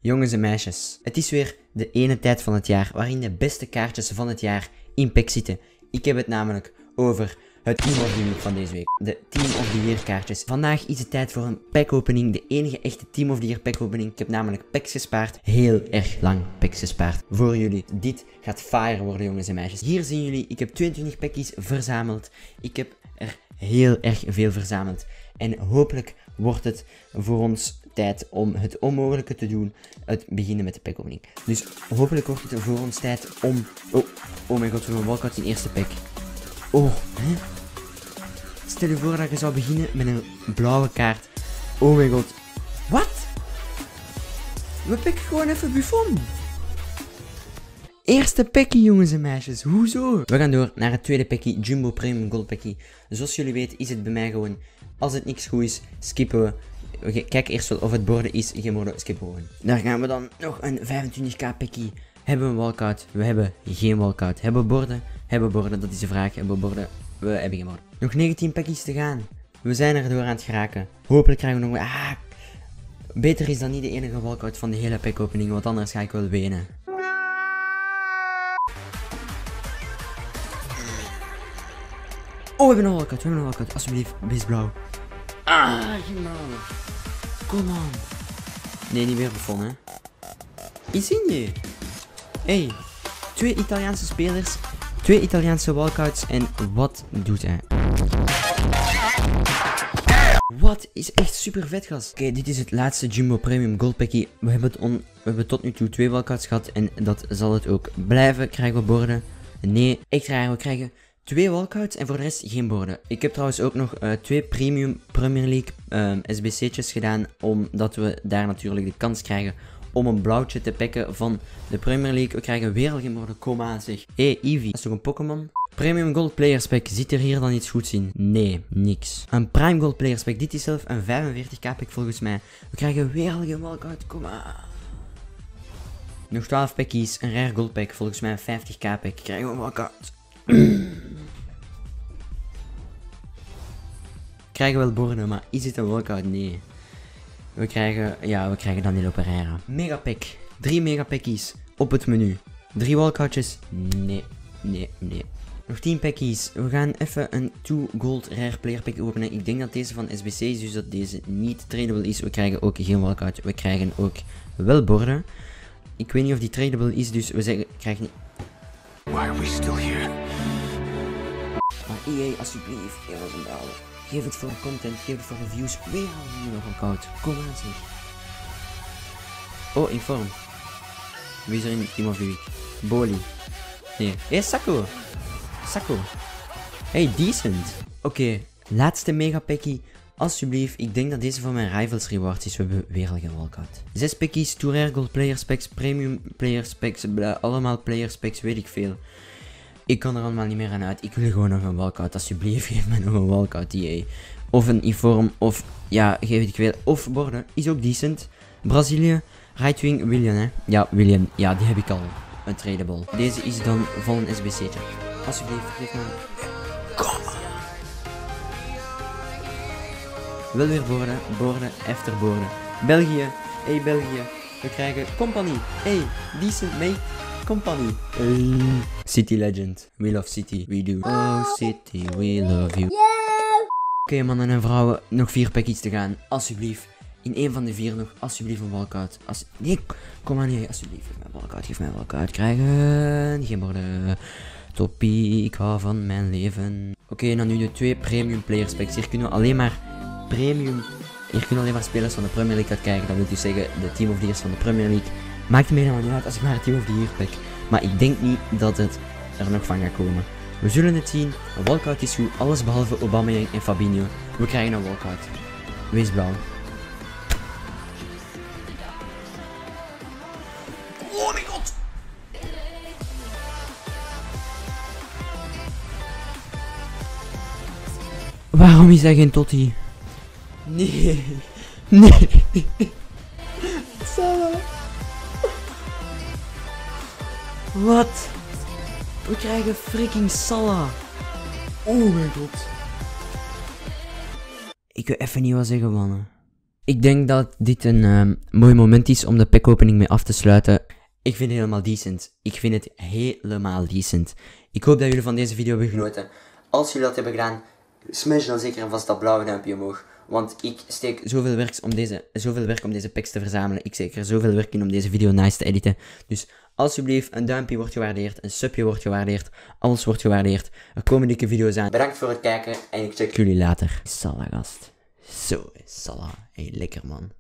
Jongens en meisjes, het is weer de ene tijd van het jaar waarin de beste kaartjes van het jaar in PEC zitten. Ik heb het namelijk over het Team of the Week van deze week. De Team of the Year kaartjes. Vandaag is het tijd voor een pack opening. De enige echte Team of the Year pack opening. Ik heb namelijk packs gespaard. Heel erg lang packs gespaard. Voor jullie. Dit gaat fire worden, jongens en meisjes. Hier zien jullie, ik heb 22 packjes verzameld. Ik heb er heel erg veel verzameld. En hopelijk wordt het voor ons tijd om het onmogelijke te doen. Het beginnen met de pack opening. Dus hopelijk wordt het voor ons tijd om... Oh mijn god, we hebben een walkout in eerste pack. Oh, hè? Stel je voor dat je zou beginnen met een blauwe kaart. Oh mijn god. Wat? We pakken gewoon even Buffon. Eerste packie, jongens en meisjes. Hoezo? We gaan door naar het tweede packie. Jumbo Premium Gold packie. Zoals jullie weten is het bij mij gewoon... Als het niks goed is, skippen we. We kijken eerst wel of het borden is. Geen borden, skippen we gewoon. Daar gaan we dan nog een 25k packie. Hebben we een walkout? We hebben geen walkout. Hebben we borden? Hebben we borden? Dat is de vraag. Hebben we borden? We hebben geen borden. Nog 19 packies te gaan. We zijn er door aan het geraken. Hopelijk krijgen we nog... Beter is dan niet de enige walkout van de hele pack opening, want anders ga ik wel wenen. Oh, we hebben een walkout. We hebben een walkout. Alsjeblieft, wees blauw. Kom on. Nee, niet weer Buffon, hè. Insigne. Hey, 2 Italiaanse spelers, 2 Italiaanse walkouts en wat doet hij? Wat is echt super vet, gast. Oké, dit is het laatste Jumbo Premium Gold packie. We hebben tot nu toe 2 walkouts gehad en dat zal het ook blijven. Krijgen we borden? Nee, echt raar. We krijgen 2 walkouts en voor de rest geen borden. Ik heb trouwens ook nog 2 Premium Premier League SBC'tjes gedaan, omdat we daar natuurlijk de kans krijgen om een blauwtje te pakken van de Premier League. We krijgen weer al geen borden. Kom aan, zeg. Hé, Eevee. Dat is toch een Pokémon? Premium Gold Players Pack. Zit er hier dan iets goeds in? Nee, niks. Een Prime Gold Players Pack. Dit is zelf een 45k pack volgens mij. We krijgen weer al geen walkout. Kom aan. Nog 12 packies. Een Rare Gold Pack. Volgens mij een 50k pack. Krijgen we een walkout. Krijgen wel borden, maar is het een walkout? Nee. We krijgen Danilo Pereira. Megapack. 3 megapackies op het menu. 3 walkoutjes? Nee. Nog 10 packies. We gaan even een 2 gold rare player pack openen. Ik denk dat deze van SBC is, dus dat deze niet tradable is. We krijgen ook geen walkout. We krijgen ook wel borden. Ik weet niet of die tradable is, dus we zeggen, krijg niet... Why are we still here? Maar EA, alsjeblieft, geef ons een bal. Geef het voor de content, geef het voor de views. Weer al nog een koud. Kom aan, zeg. Oh, in vorm. Wie is er in het Team of the Week? Boli. Nee. Hé, Sacco. Hey, decent. Oké, laatste megapackie. Alsjeblieft, ik denk dat deze van mijn Rivals Rewards is. We hebben weer al geen walkout. 6 packies, 2 Rare Gold Player Specs, Premium Player Specs, allemaal Player Specs, weet ik veel. Ik kan er allemaal niet meer aan uit. Ik wil gewoon nog een walkout. Alsjeblieft, geef mij nog een walkout, EA. Of een inform, of ja, geef het ik veel. Of borden, is ook decent. Brazilië, right wing, William, hè. Ja, William, ja, die heb ik al. Een tradable. Deze is dan van een SBC'tje. Alsjeblieft, geef me. Kom. Wel weer borden, after borden. België, hey België. We krijgen compagnie. Hey, decent mate. Compagnie. Hey. City Legend. We love City. We do. Oh City, we love you. Oké, mannen en vrouwen. Nog 4 packjes te gaan. Alsjeblieft. In één van de 4 nog. Alsjeblieft een walkout. Nee, kom aan hier. Alsjeblieft. Geef mij een walkout. Krijgen. Geen borden. Toppie. Ik hou van mijn leven. Oké, dan nu de 2 premium player specs. Hier kunnen we alleen maar premium. Hier kunnen alleen maar spelers van de Premier League uitkijken. Dat wil dus zeggen de Team of the Years van de Premier League. Maakt me helemaal niet uit als ik maar een Team of the Year pack. Maar ik denk niet dat het er nog van gaat komen. We zullen het zien. Een walkout is goed. Alles behalve Aubameyang en Fabinho. We krijgen een walkout. Wees blauw. Oh mijn god. Waarom is hij geen Totti? Nee. Salah. Wat? We krijgen freaking Salah. Oh mijn god. Ik wil even niet wat zeggen, mannen. Ik denk dat dit een mooi moment is om de pack-opening mee af te sluiten. Ik vind het helemaal decent. Ik vind het helemaal decent. Ik hoop dat jullie van deze video hebben genoten. Als jullie dat hebben gedaan, smash dan zeker en vast dat blauwe duimpje omhoog. Want ik steek zoveel werk om deze packs te verzamelen. Ik steek er zoveel werk in om deze video nice te editen. Dus alsjeblieft, een duimpje wordt gewaardeerd, een subje wordt gewaardeerd, alles wordt gewaardeerd. Er komen dikke video's aan. Bedankt voor het kijken en ik check jullie later. Salah gast. Zo, Salah. Hey, lekker man.